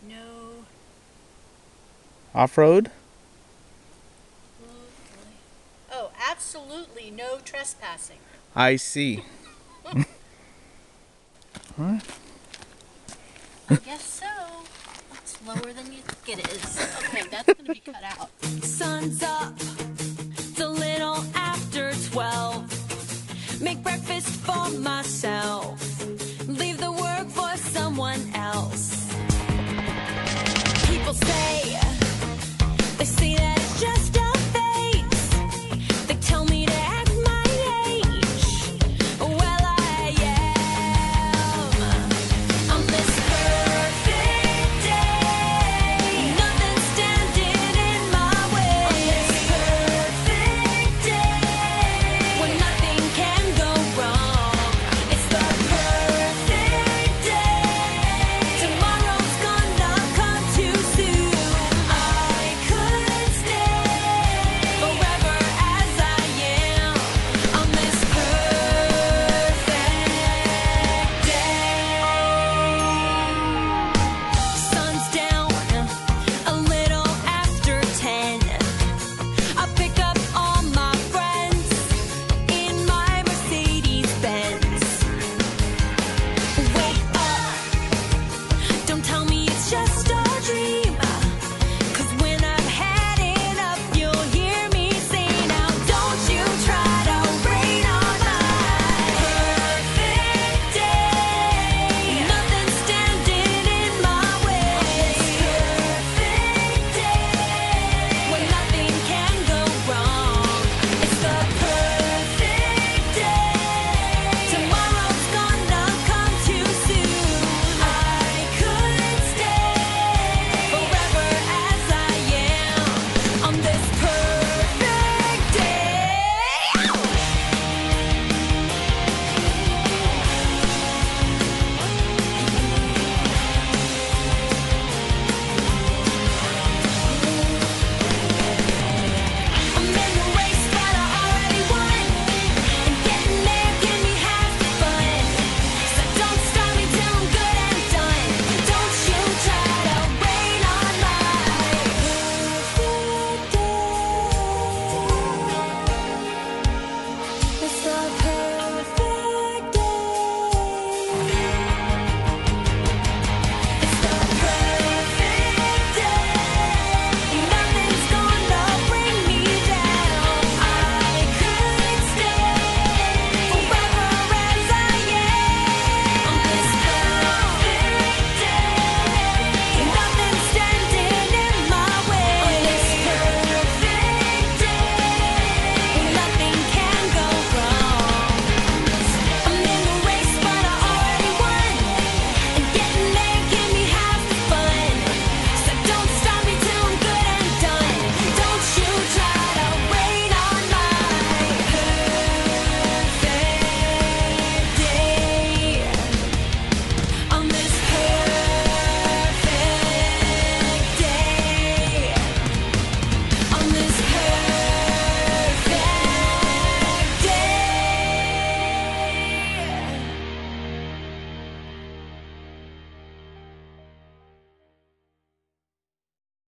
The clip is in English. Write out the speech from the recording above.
No. Off-road? Oh, absolutely no trespassing. I see. Huh? I guess so. It's lower than you think it is. Okay, that's gonna be cut out. Sun's up, it's a little after 12. Make breakfast for myself, leave the work for someone else.